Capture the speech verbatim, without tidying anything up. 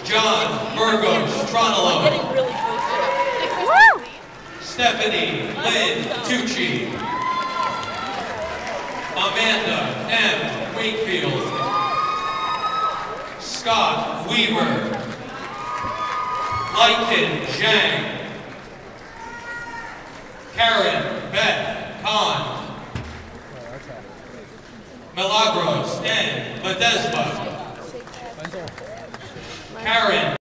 John Burgos Tronolo. Getting really close. Stephanie Lynn Tucci. Amanda M. Wakefield. Scott Weaver. Lycan Zhang. Karen Beth Khan. Milagros N. Ledesma. Karen